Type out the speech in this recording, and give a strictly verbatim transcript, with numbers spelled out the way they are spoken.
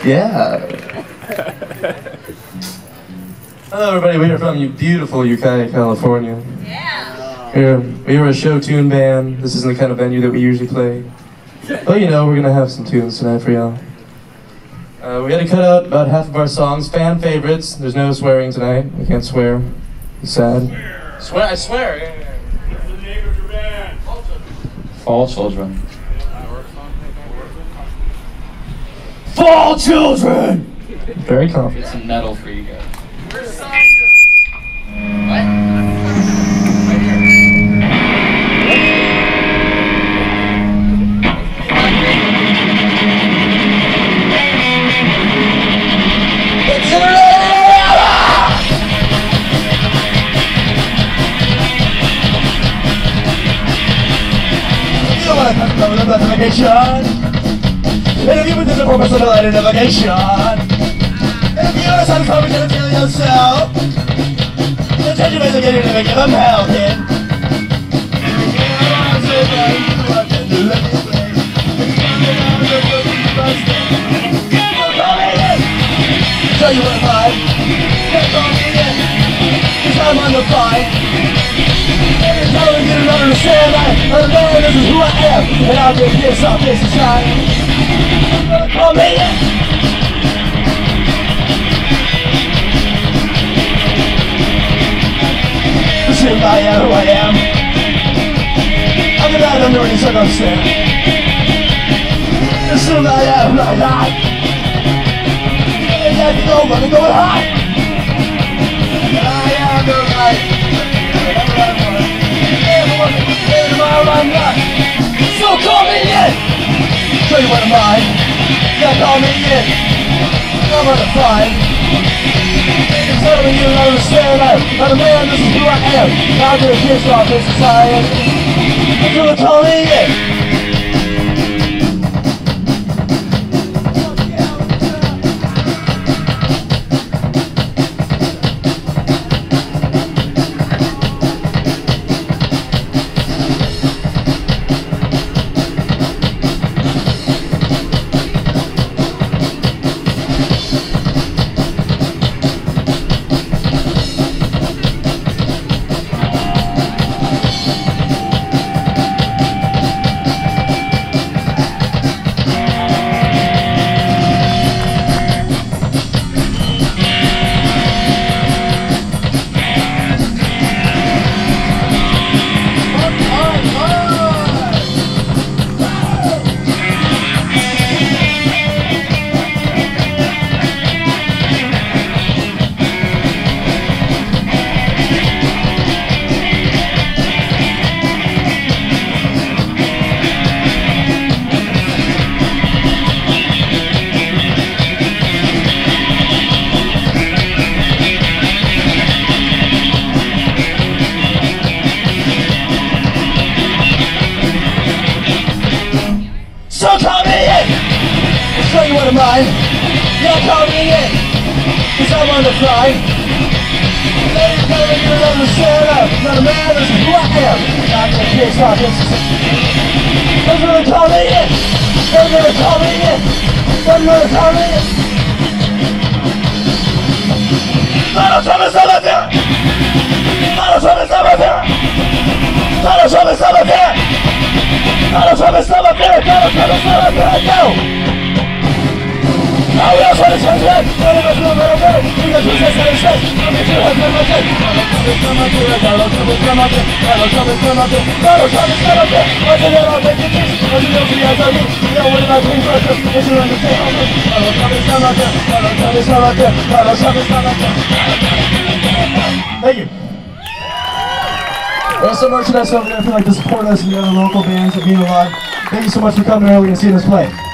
Yeah. Hello everybody, we are from beautiful Ukiah, California. Yeah. We're, we are a show tune band. This isn't the kind of venue that we usually play. But you know, we're gonna have some tunes tonight for y'all. Uh, we gotta cut out about half of our songs, fan favorites. There's no swearing tonight. We can't swear. It's sad. Swear, swear I swear. Yeah, yeah. What's the name of your band? Fall Children. Fall Children! Very confident. Get some metal for you guys. Where's Sasha? What? Right here. You wanna talk about the navigation? And if you were the purpose of the light of navigation, and if you are some coverage and feel yourself, then change your ways of getting to make them hell, kid. Show you what I'm like. Can't call me in, cause I'm on the fight. And it's how we get to understand I, I'm a man, this is who I am. And I'll get pissed off this inside. Call me in. Assume I am who I am. I'm the man under any circumstance. Assume I am who I am. And I can go, but I'm going high. I am the right. I'm not. So call me in. Show you what I'm like. Yeah, call me in. I'm on the fight. It's telling you to understand that I'm a man, this is who I am. I'll get pissed off in society. So call me in. Show you what I'm like. Yeah, call me in, cause I'm on the fly. Ladies, tell me you don't understand. I'm not a man, this is who I am. I'm gonna kiss off this. They're gonna call me in. They're gonna call me in. They're gonna call me in. Donald Trump is over there. Donald Trump is over there. Donald Trump is over there. Donald Trump is over there. Donald Trump is over there. Go. Now we also want to change that. None of us know better better. We got two sets and sets. I'm going to have them like that. Donald Trump is come up here. Donald Trump is come up here. Donald Trump is come up here. Donald Trump is come up here. What's it that I'll take it this? What's it that for you guys are you? You know what about King Pressure? Is you understand how much? Donald Trump is come up here. Donald Trump is come up here. Donald Trump is come up here. Thank you. There's some merchandise over there if you'd like to support us and the other local bands that mean a lot. Thank you so much for coming early and seeing us play.